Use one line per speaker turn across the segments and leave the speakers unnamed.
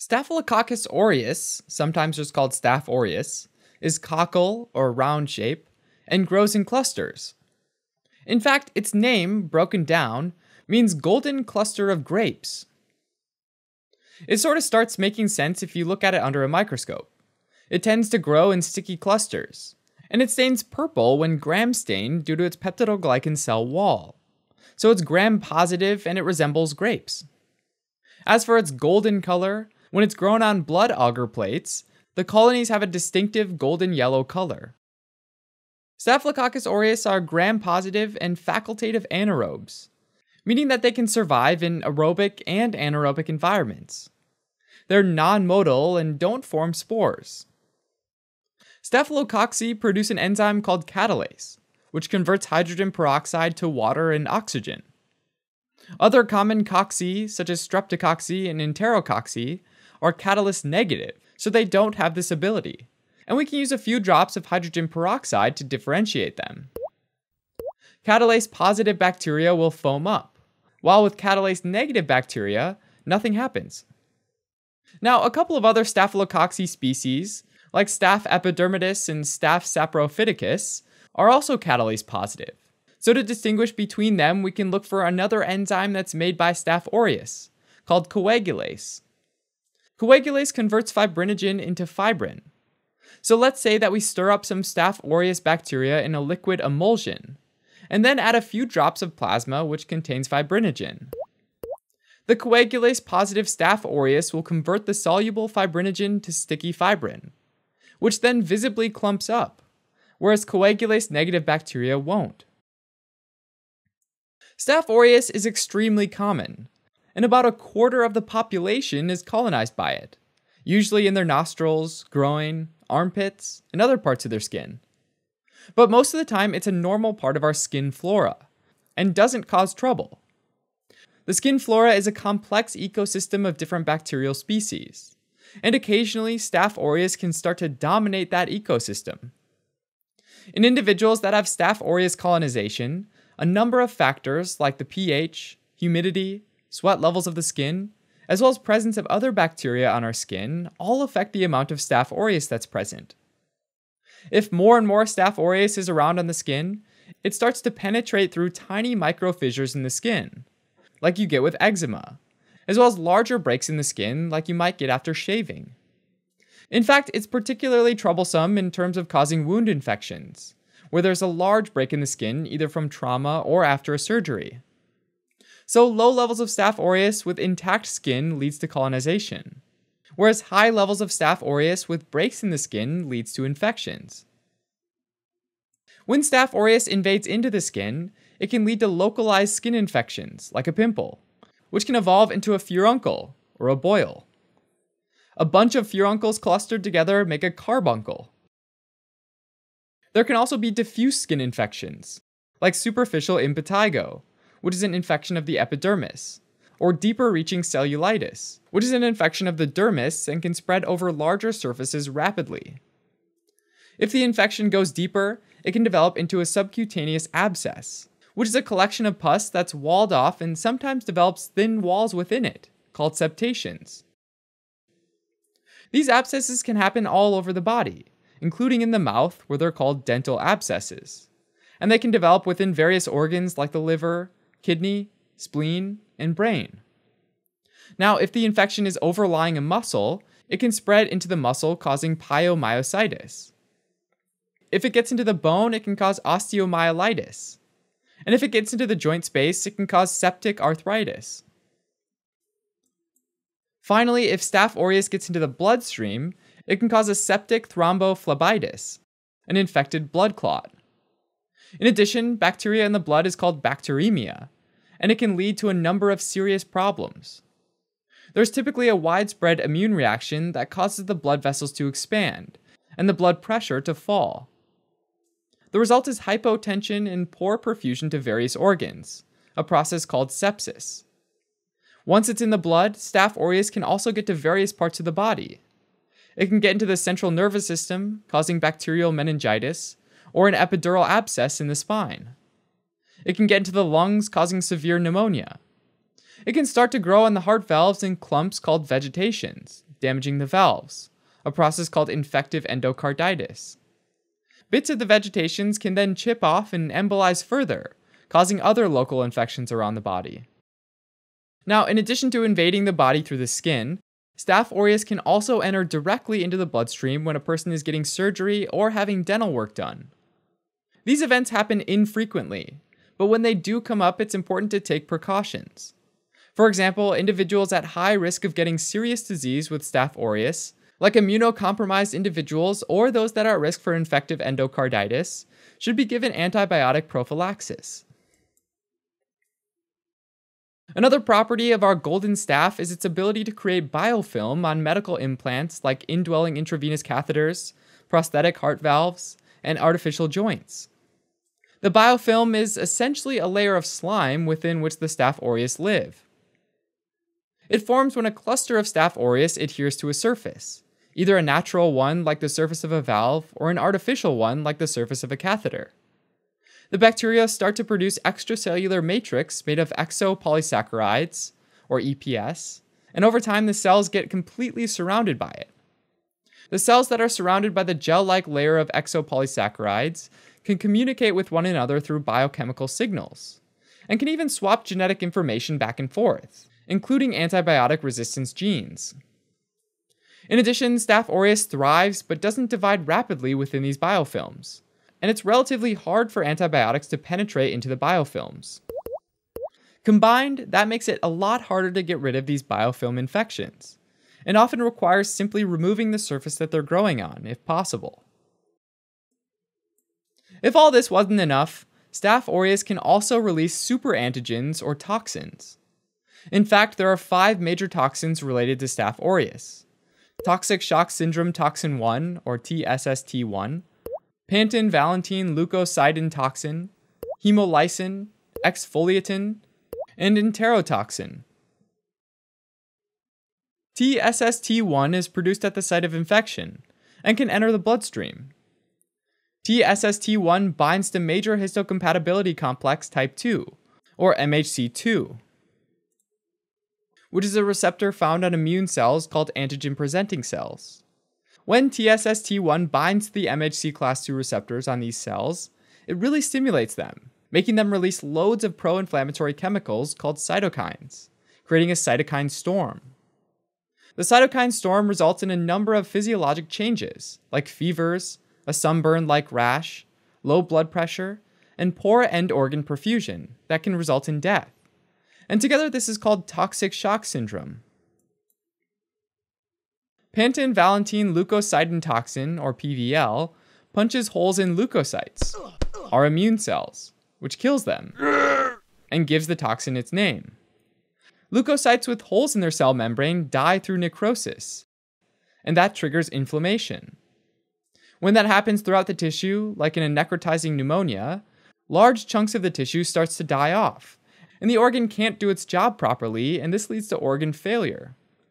Staphylococcus aureus, sometimes just called Staph aureus, is cockle or round shape and grows in clusters. In fact, its name, broken down, means golden cluster of grapes. It sort of starts making sense if you look at it under a microscope. It tends to grow in sticky clusters, and it stains purple when gram-stained due to its peptidoglycan cell wall. So it's gram-positive and it resembles grapes. As for its golden color, when it's grown on blood agar plates, the colonies have a distinctive golden yellow color. Staphylococcus aureus are gram-positive and facultative anaerobes, meaning that they can survive in aerobic and anaerobic environments. They're non-motile and don't form spores. Staphylococci produce an enzyme called catalase, which converts hydrogen peroxide to water and oxygen. Other common cocci, such as streptococci and enterococci, are catalase negative, so they don't have this ability, and we can use a few drops of hydrogen peroxide to differentiate them. Catalase positive bacteria will foam up, while with catalase negative bacteria, nothing happens. Now, a couple of other Staphylococci species, like Staph epidermidis and Staph saprophyticus, are also catalase positive. So to distinguish between them, we can look for another enzyme that's made by Staph aureus, called coagulase. Coagulase converts fibrinogen into fibrin. So let's say that we stir up some Staph aureus bacteria in a liquid emulsion, and then add a few drops of plasma which contains fibrinogen. The coagulase positive Staph aureus will convert the soluble fibrinogen to sticky fibrin, which then visibly clumps up, whereas coagulase negative bacteria won't. Staph aureus is extremely common, and about a quarter of the population is colonized by it, usually in their nostrils, groin, armpits, and other parts of their skin. But most of the time, it's a normal part of our skin flora, and doesn't cause trouble. The skin flora is a complex ecosystem of different bacterial species, and occasionally Staph aureus can start to dominate that ecosystem. In individuals that have Staph aureus colonization, a number of factors like the pH, humidity, sweat levels of the skin, as well as presence of other bacteria on our skin, all affect the amount of Staph aureus that's present. If more and more Staph aureus is around on the skin, it starts to penetrate through tiny micro fissures in the skin, like you get with eczema, as well as larger breaks in the skin like you might get after shaving. In fact, it's particularly troublesome in terms of causing wound infections, where there's a large break in the skin either from trauma or after a surgery. So low levels of Staph aureus with intact skin leads to colonization, whereas high levels of Staph aureus with breaks in the skin leads to infections. When Staph aureus invades into the skin, it can lead to localized skin infections, like a pimple, which can evolve into a furuncle, or a boil. A bunch of furuncles clustered together make a carbuncle. There can also be diffuse skin infections, like superficial impetigo, which is an infection of the epidermis, or deeper-reaching cellulitis, which is an infection of the dermis and can spread over larger surfaces rapidly. If the infection goes deeper, it can develop into a subcutaneous abscess, which is a collection of pus that's walled off and sometimes develops thin walls within it, called septations. These abscesses can happen all over the body, including in the mouth, where they're called dental abscesses, and they can develop within various organs like the liver, kidney, spleen, and brain. Now, if the infection is overlying a muscle, it can spread into the muscle, causing pyomyositis. If it gets into the bone, it can cause osteomyelitis. And if it gets into the joint space, it can cause septic arthritis. Finally, if Staph aureus gets into the bloodstream, it can cause a septic thrombophlebitis, an infected blood clot. In addition, bacteria in the blood is called bacteremia, and it can lead to a number of serious problems. There's typically a widespread immune reaction that causes the blood vessels to expand, and the blood pressure to fall. The result is hypotension and poor perfusion to various organs, a process called sepsis. Once it's in the blood, Staph aureus can also get to various parts of the body. It can get into the central nervous system, causing bacterial meningitis, or an epidural abscess in the spine. It can get into the lungs, causing severe pneumonia. It can start to grow on the heart valves in clumps called vegetations, damaging the valves, a process called infective endocarditis. Bits of the vegetations can then chip off and embolize further, causing other local infections around the body. Now, in addition to invading the body through the skin, Staph aureus can also enter directly into the bloodstream when a person is getting surgery or having dental work done. These events happen infrequently, but when they do come up, it's important to take precautions. For example, individuals at high risk of getting serious disease with Staph aureus, like immunocompromised individuals or those that are at risk for infective endocarditis, should be given antibiotic prophylaxis. Another property of our golden staph is its ability to create biofilm on medical implants like indwelling intravenous catheters, prosthetic heart valves, and artificial joints. The biofilm is essentially a layer of slime within which the Staph aureus live. It forms when a cluster of Staph aureus adheres to a surface, either a natural one like the surface of a valve or an artificial one like the surface of a catheter. The bacteria start to produce extracellular matrix made of exopolysaccharides, or EPS, and over time the cells get completely surrounded by it. The cells that are surrounded by the gel-like layer of exopolysaccharides can communicate with one another through biochemical signals, and can even swap genetic information back and forth, including antibiotic resistance genes. In addition, Staph aureus thrives but doesn't divide rapidly within these biofilms, and it's relatively hard for antibiotics to penetrate into the biofilms. Combined, that makes it a lot harder to get rid of these biofilm infections, and often requires simply removing the surface that they're growing on, if possible. If all this wasn't enough, Staph aureus can also release superantigens or toxins. In fact, there are 5 major toxins related to Staph aureus: toxic shock syndrome toxin 1, or TSST1, PANTON-VALENTINE LEUKOCIDIN toxin, HEMOLYSIN, exfoliatin, and enterotoxin. TSST1 is produced at the site of infection and can enter the bloodstream. TSST1 binds to major histocompatibility complex type 2, or MHC2, which is a receptor found on immune cells called antigen-presenting cells. When TSST1 binds to the MHC class II receptors on these cells, it really stimulates them, making them release loads of pro-inflammatory chemicals called cytokines, creating a cytokine storm. The cytokine storm results in a number of physiologic changes, like fevers, a sunburn-like rash, low blood pressure, and poor end organ perfusion that can result in death. And together this is called toxic shock syndrome. PANTON-VALENTINE LEUKOCIDIN toxin, or PVL, punches holes in leukocytes, our immune cells, which kills them, and gives the toxin its name. Leukocytes with holes in their cell membrane die through necrosis, and that triggers inflammation. When that happens throughout the tissue, like in a necrotizing pneumonia, large chunks of the tissue starts to die off, and the organ can't do its job properly, and this leads to organ failure.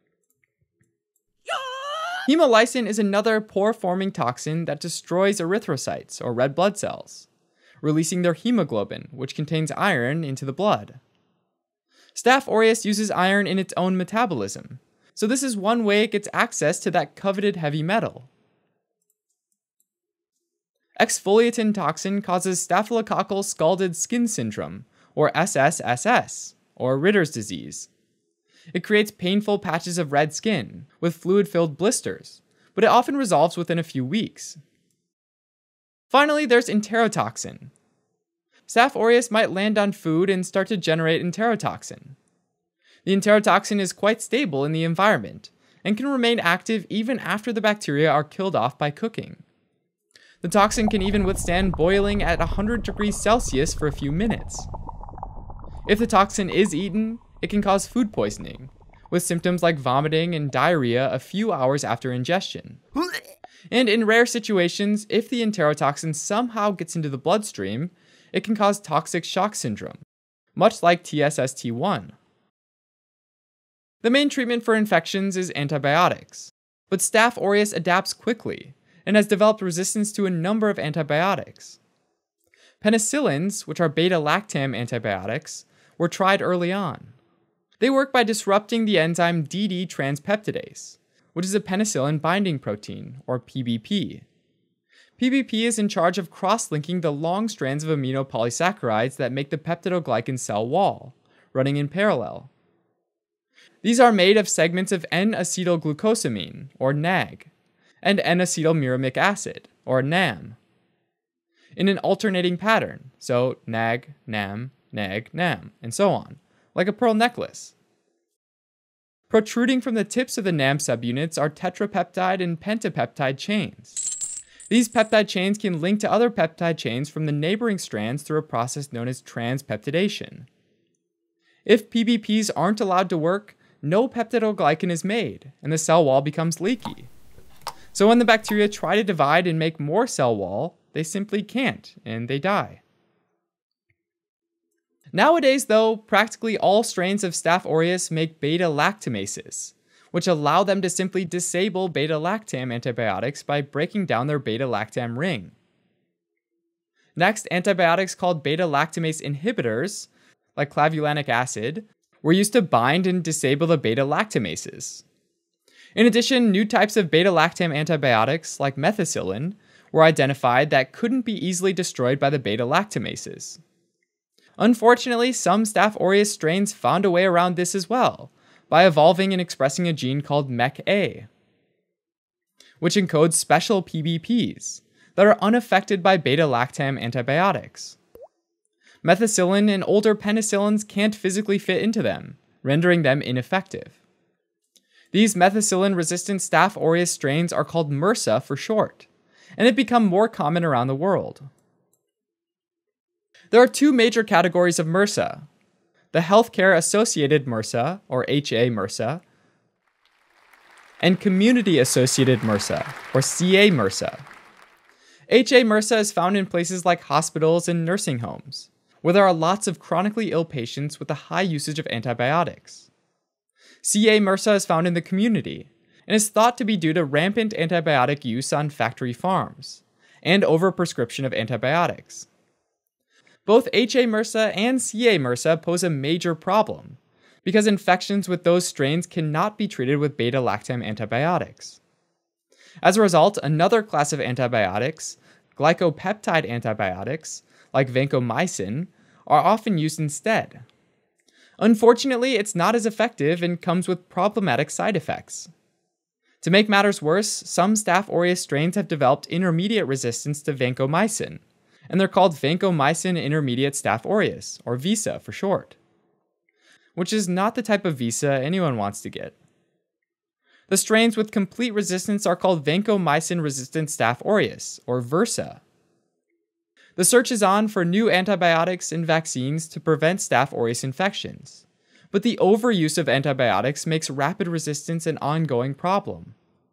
Hemolysin is another pore-forming toxin that destroys erythrocytes, or red blood cells, releasing their hemoglobin, which contains iron, into the blood. Staph aureus uses iron in its own metabolism, so this is one way it gets access to that coveted heavy metal. Exfoliatin toxin causes staphylococcal scalded skin syndrome, or SSSS, or Ritter's disease. It creates painful patches of red skin, with fluid-filled blisters, but it often resolves within a few weeks. Finally, there's enterotoxin. Staph aureus might land on food and start to generate enterotoxin. The enterotoxin is quite stable in the environment, and can remain active even after the bacteria are killed off by cooking. The toxin can even withstand boiling at 100 degrees Celsius for a few minutes. If the toxin is eaten, it can cause food poisoning, with symptoms like vomiting and diarrhea a few hours after ingestion. And in rare situations, if the enterotoxin somehow gets into the bloodstream, it can cause toxic shock syndrome, much like TSST1. The main treatment for infections is antibiotics, but Staph aureus adapts quickly and has developed resistance to a number of antibiotics. Penicillins, which are beta-lactam antibiotics, were tried early on. They work by disrupting the enzyme DD transpeptidase, which is a penicillin binding protein, or PBP. PBP is in charge of cross-linking the long strands of aminopolysaccharides that make the peptidoglycan cell wall, running in parallel. These are made of segments of N-acetylglucosamine, or NAG, and N-acetylmuramic acid, or NAM, in an alternating pattern, so NAG, NAM, NAG, NAM, and so on, like a pearl necklace. Protruding from the tips of the NAM subunits are tetrapeptide and pentapeptide chains. These peptide chains can link to other peptide chains from the neighboring strands through a process known as transpeptidation. If PBPs aren't allowed to work, no peptidoglycan is made, and the cell wall becomes leaky. So when the bacteria try to divide and make more cell wall, they simply can't, and they die. Nowadays, though, practically all strains of Staph aureus make beta-lactamases, which allow them to simply disable beta-lactam antibiotics by breaking down their beta-lactam ring. Next, antibiotics called beta-lactamase inhibitors, like clavulanic acid, were used to bind and disable the beta-lactamases. In addition, new types of beta-lactam antibiotics, like methicillin, were identified that couldn't be easily destroyed by the beta-lactamases. Unfortunately, some Staph aureus strains found a way around this as well, by evolving and expressing a gene called MEK-A, which encodes special PBPs that are unaffected by beta-lactam antibiotics. Methicillin and older penicillins can't physically fit into them, rendering them ineffective. These methicillin-resistant Staph aureus strains are called MRSA for short, and have become more common around the world. There are two major categories of MRSA: the healthcare-associated MRSA, or HA-MRSA, and community-associated MRSA, or CA-MRSA. HA-MRSA is found in places like hospitals and nursing homes, where there are lots of chronically ill patients with a high usage of antibiotics. CA-MRSA is found in the community, and is thought to be due to rampant antibiotic use on factory farms, and overprescription of antibiotics. Both HA-MRSA and CA-MRSA pose a major problem, because infections with those strains cannot be treated with beta-lactam antibiotics. As a result, another class of antibiotics, glycopeptide antibiotics, like vancomycin, are often used instead. Unfortunately, it's not as effective and comes with problematic side effects. To make matters worse, some Staph aureus strains have developed intermediate resistance to vancomycin, and they're called vancomycin intermediate Staph aureus, or VISA for short, which is not the type of VISA anyone wants to get. The strains with complete resistance are called vancomycin-resistant Staph aureus, or VRSA. The search is on for new antibiotics and vaccines to prevent Staph aureus infections, but the overuse of antibiotics makes rapid resistance an ongoing problem.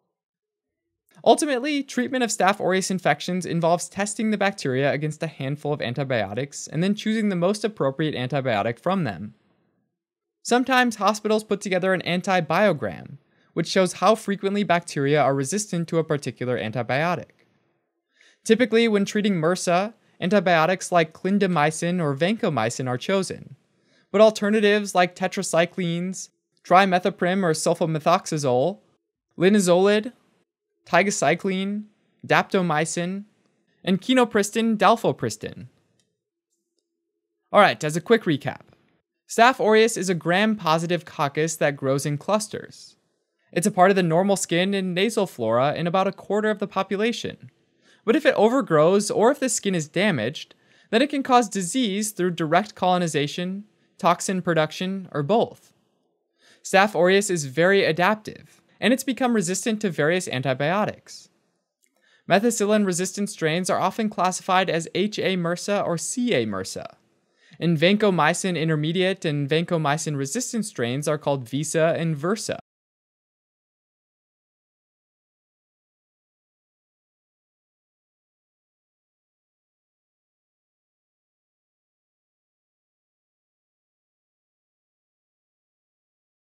Ultimately, treatment of Staph aureus infections involves testing the bacteria against a handful of antibiotics and then choosing the most appropriate antibiotic from them. Sometimes hospitals put together an antibiogram, which shows how frequently bacteria are resistant to a particular antibiotic. Typically, when treating MRSA, antibiotics like clindamycin or vancomycin are chosen, but alternatives like tetracyclines, trimethoprim or sulfamethoxazole, linezolid, tigecycline, daptomycin, and quinopristin dalfopristin. Alright, as a quick recap, Staph aureus is a gram-positive coccus that grows in clusters. It's a part of the normal skin and nasal flora in about a quarter of the population. But if it overgrows or if the skin is damaged, then it can cause disease through direct colonization, toxin production, or both. Staph aureus is very adaptive, and it's become resistant to various antibiotics. Methicillin-resistant strains are often classified as HA-MRSA or CA-MRSA, and vancomycin intermediate and vancomycin-resistant strains are called VISA and VRSA.